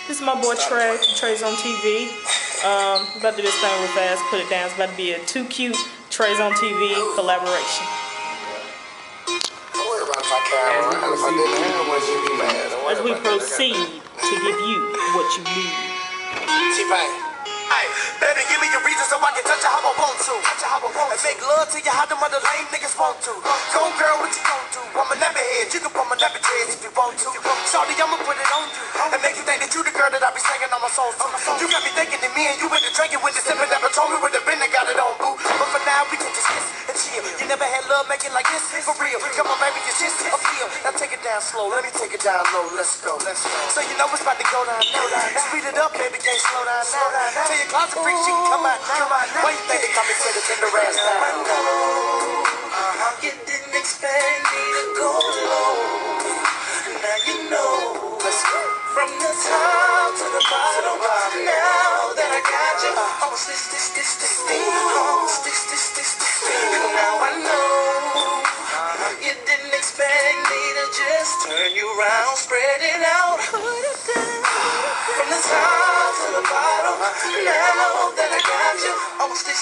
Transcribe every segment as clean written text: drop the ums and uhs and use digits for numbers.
This is my boy Trey from Trey's on TV. About to do this thing real fast, put it down. It's about to be a Too Cute Trey's on TV collaboration. Don't worry about if I carry around. If I didn't have what you need, as we proceed to give you what you need. T-Pain. Hey, baby, give me your reason so I can touch you how I want to. And make love to you how them other lame niggas want to. Go girl, what you gon' do? I'm a nappy head, you can put my nappy dreads if you want to. Shorty, I'ma put it on you and make you think that you the girl that I be singing on my soul to. You got me thinking that me and you in the drinking with the sipping that told me with the been that got it on, boo. But for now, we can just kiss and chill. You never had love making like this, for real. Come on, baby, it's just a feel. Now take it down slow, let me take it down low. Let's go, let's go. So you know it's about to go down now. Speed it up, baby, can't slow down now. Tell your closet freak, she can come out now. Why you think they call me for the tender ass now? I know you didn't expect me to go low. Now you know. Let's go. From the top to the bottom. Now that I got you, almost this. Almost this. Now I know you didn't expect me to just turn you around, spread it out. From the top to the bottom. Now that I got you, almost this.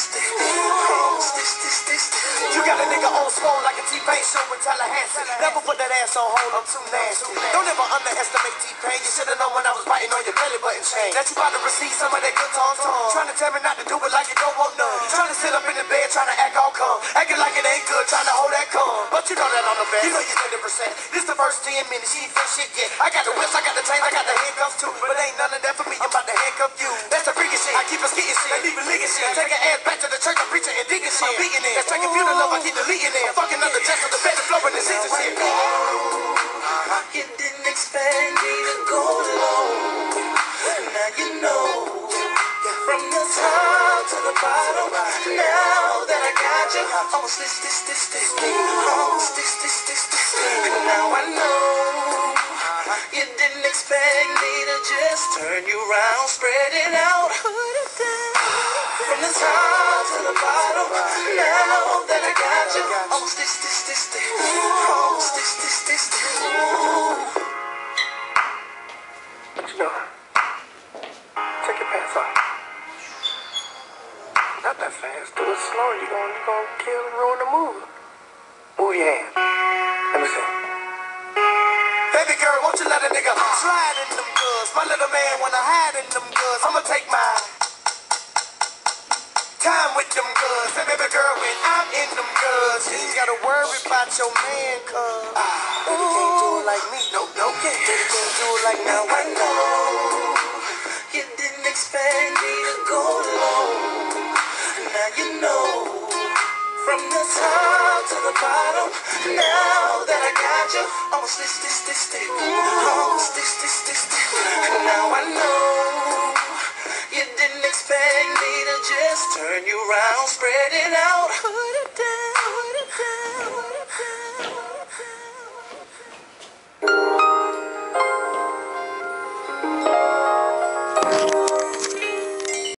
Almost this. You got a nigga on swole like a T-Pain show in Tallahassee. Never put that ass on hold, I'm too nasty. Don't ever underestimate T-Pain. You should've known when I was biting on your belly button chain that you about to receive some of that good tongue. Trying to tell me not to do it like you don't want none. Trying to sit up in the bed, trying to act all calm, acting like it ain't good, trying to hold that calm. But you know that on the bed, you know you 30%. This the first 10 minutes, she ain't felt shit yet. I got the whips, I got the chains, I got the handcuffs too. But ain't none of that for me, I'm about to handcuff you. That's the freaking shit, I keep us getting shit, ain't even licking shit. Take her ass back to the church, I'm preaching and digging shit. I'm beating it, that's taking funeral love, I keep deleting it. Fucking up the chest of the bed, the floor and the seats and shit. You didn't expect me to go low. Now you know. From the top to the bottom. Now that I got you, almost this. Almost this. Now I know you didn't expect me to just turn you around, spread it out. From the top to the bottom. Now that I got you, almost this. Almost this. What you doing? Take your pants off. Not that fast. Do it slow. You're gonna kill and ruin the movie. Move your hand. Let me see. Baby girl, won't you let a nigga slide in them goods? My little man wanna hide in them goods. I'ma take my time with them goods. And baby girl, when I'm in them goods, you ain't gotta worry about your man, cuz baby can't do it like me. No, baby can't do it like me. Now I know you didn't expect me to go low. Now you know. From the top to the bottom. Now that I got you, almost this. Almost this. Now I know you didn't expect me to just turn you around, spread it out.